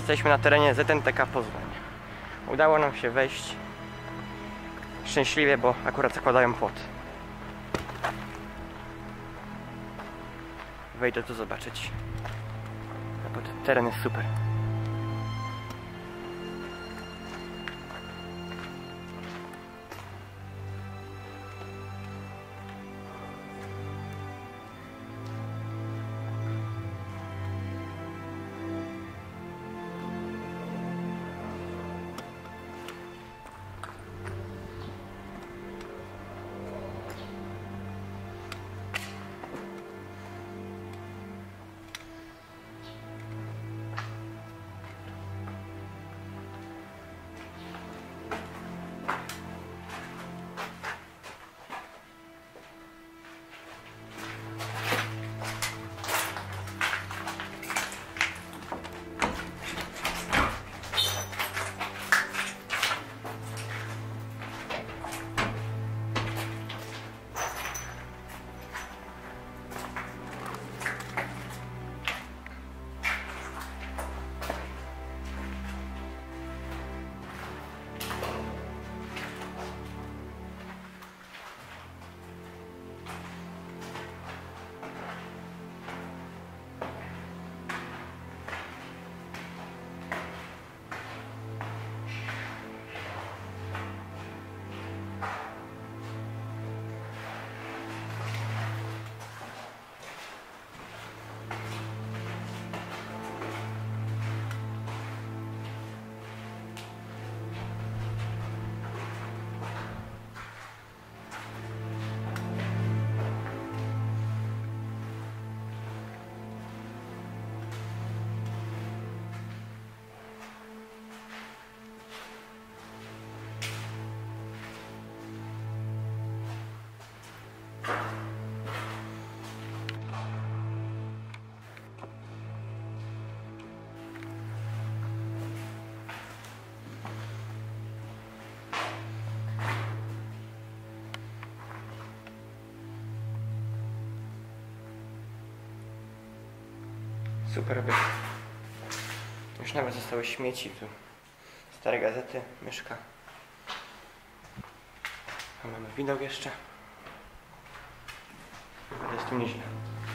Jesteśmy na terenie ZNTK Poznań. Udało nam się wejść szczęśliwie, bo akurat zakładają płot. Wejdę tu zobaczyć. Teren jest super. Super byt. Już nawet zostały śmieci tu. Stare gazety, myszka. A mamy widok jeszcze. Ale jest tu nieźle.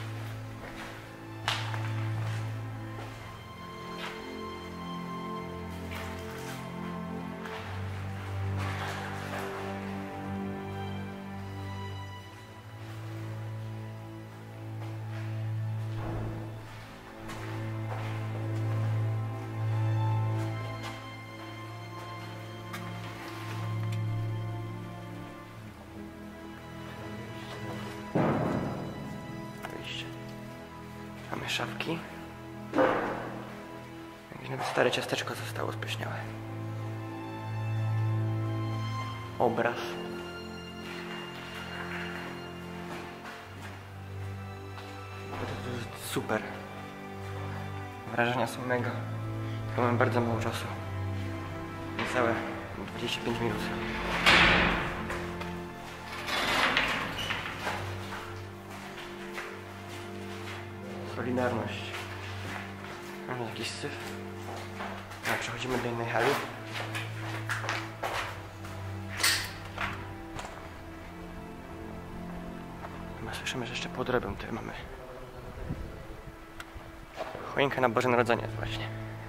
Mamy szafki. Jakieś nawet stare ciasteczko zostało spleśniałe. Obraz. To jest super. Wrażenia są mega. Tylko mamy bardzo mało czasu. Niecałe 25 minut. Solidarność. Mamy jakiś syf. A przechodzimy do innej hali. Chyba słyszymy, że jeszcze pod robią tutaj mamy choinkę na Boże Narodzenie właśnie.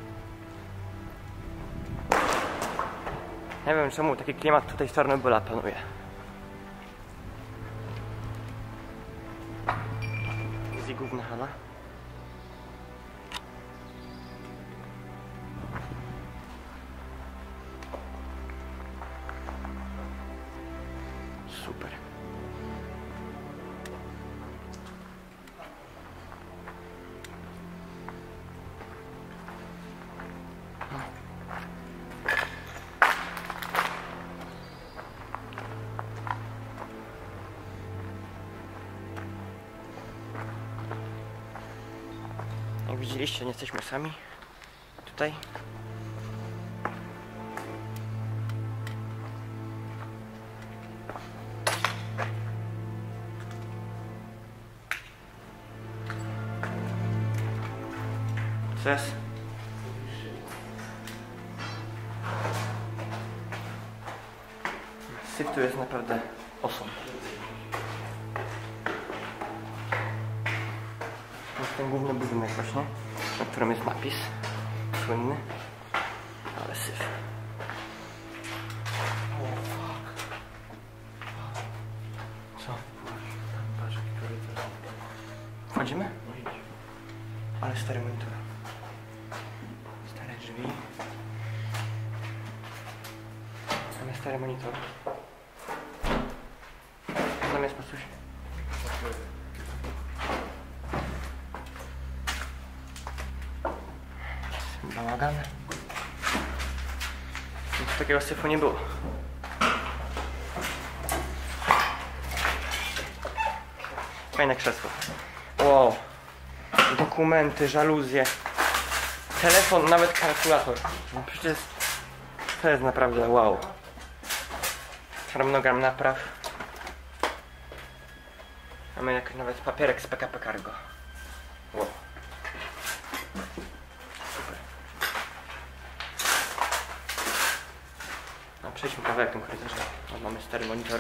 Nie wiem czemu taki klimat tutaj z Czarnobyla panuje. Jest i główna hala. Super. Jak widzieliście, nie jesteśmy sami tutaj. Co jest? Syf tu jest naprawdę awesome. To jest ten główny budynek właśnie, na którym jest napis słynny, ale syf. Co? Wchodzimy? Ale stary monitor. Stare drzwi. Mamy stary monitor. Tam jest pasuś. Bałagan. Nic takiego syfu nie było. Fajne krzesło. Wow. Dokumenty, żaluzje. Telefon, nawet kalkulator. No przecież to jest naprawdę wow. Harmonogram napraw. Mamy jak nawet papierek z PKP Cargo. Wow. Super. No przejdźmy kawałek tym korytarzem. Mamy stary monitor.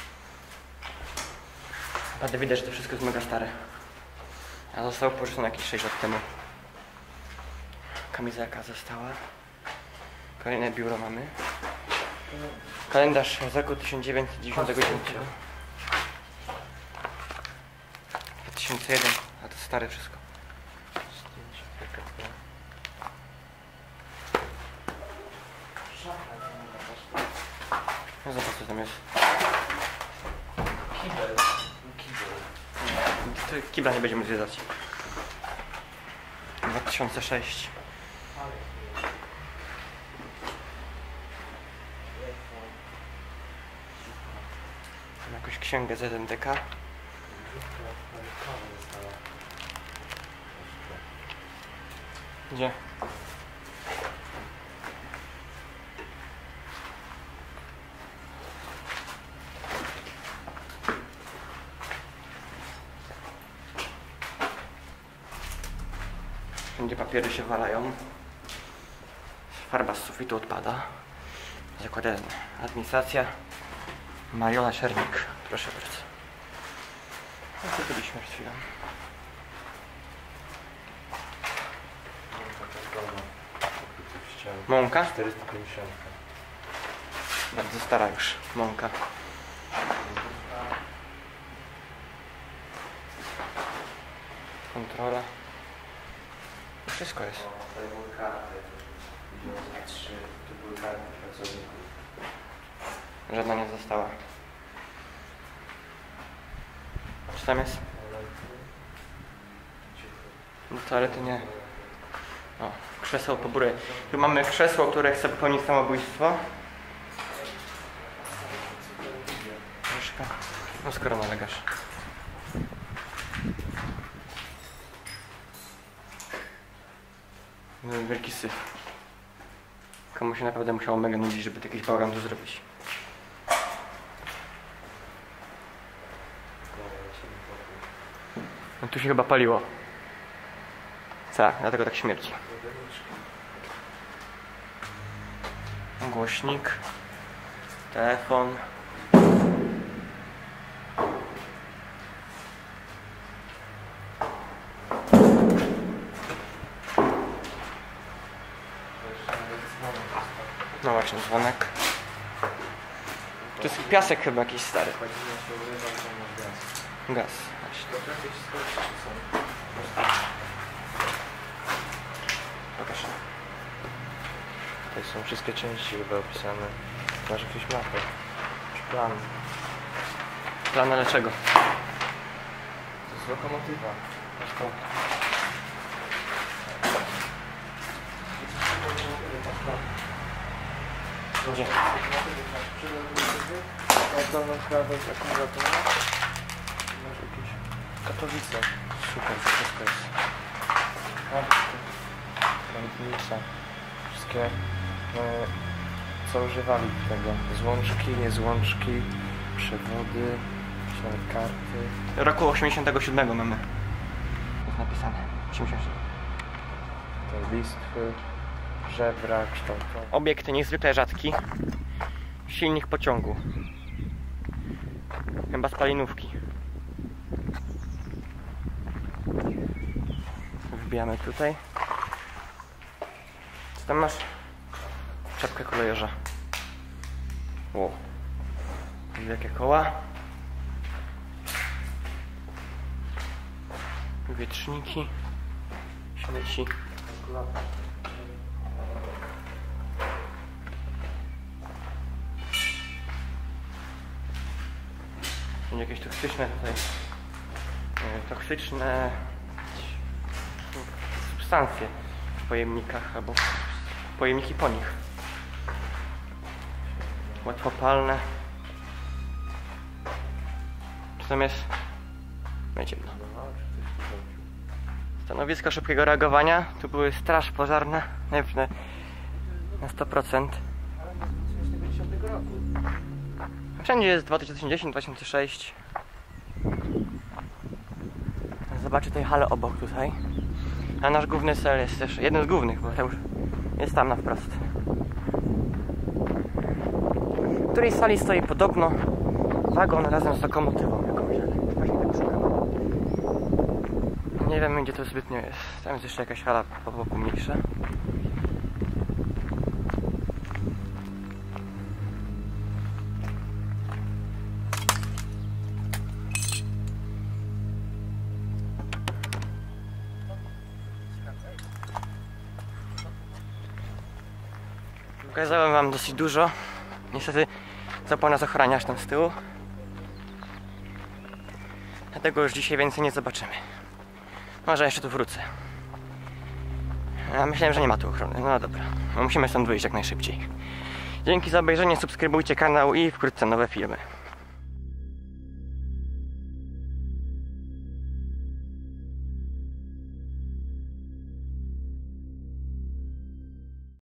Naprawdę widać, że to wszystko jest mega stare. A zostało porzucone jakieś 6 lat temu. Kamizelka została. Kolejne biuro mamy. Kalendarz z roku 1999. 2001, a to stare wszystko. No zobacz, co tam jest. Kibla nie będziemy zwiedzać. 2006. Mam jakąś księgę ZNDK. Gdzie? Wszędzie papiery się walają. Farba z sufitu odpada. Zakładany. Administracja. Mariola Szernik. Proszę bardzo. No to byliśmy przed chwilą. Mąka? 450. Bardzo stara już mąka. Kontrola. Wszystko jest. Tutaj były karty. 3, tu były karty pracowników. Żadna nie została. Co tam jest? Do toalety nie. O, krzeseło po górę. Tu mamy krzesło, które chce popełnić samobójstwo. Troszkę. No skoro nalegasz. Wielki syf. Komu się naprawdę musiało mega nudzić, żeby jakiś bałagan tu zrobić. No tu się chyba paliło. Tak, dlatego tak śmierci. Głośnik. Telefon. No właśnie, dzwonek. To jest piasek chyba jakiś stary. Gaz, właśnie. Pokaż. Tutaj są wszystkie części chyba opisane. Masz jakieś mapy. Czy plan? Plan ale czego? To jest lokomotywa. Gdzie? Dolną sprawę jest akumulatora. Masz jakieś Katowice. Super, to wszystko jest. Kamiennica. Wszystkie co używali tego. Złączki, niezłączki, przewody, nawet karty. Roku 87 mamy. Jest napisane. 87. Te listwy, żebra kształtowe. Obiekt niezwykle rzadki. Silnik pociągu. Chyba spalinówki. Wbijamy tutaj. Co tam masz? Czapkę kolejorza. Wow. Wielkie koła. Wietrzniki. Śmieci. Jakieś toksyczne tutaj, toksyczne substancje w pojemnikach albo pojemniki po nich. Łatwopalne. Czy tam jest? No ciemno. Stanowisko szybkiego reagowania. Tu były straż pożarna. Na 100%. Wszędzie jest 2010, 2006. Zobaczę tej halę obok tutaj. A nasz główny cel jest też jeden z głównych, bo już jest tam na wprost. W której sali stoi podobno wagon razem z lokomotywą jakąś, ale właśnie tego szukam. Nie wiem, gdzie to zbytnio jest. Tam jest jeszcze jakaś hala po boku mniejsza. Pokazałem wam dosyć dużo. Niestety zapał nas ochraniarz tam z tyłu. Dlatego już dzisiaj więcej nie zobaczymy. Może jeszcze tu wrócę. Ja myślałem, że nie ma tu ochrony. No dobra. Musimy stąd wyjść jak najszybciej. Dzięki za obejrzenie, subskrybujcie kanał i wkrótce nowe filmy.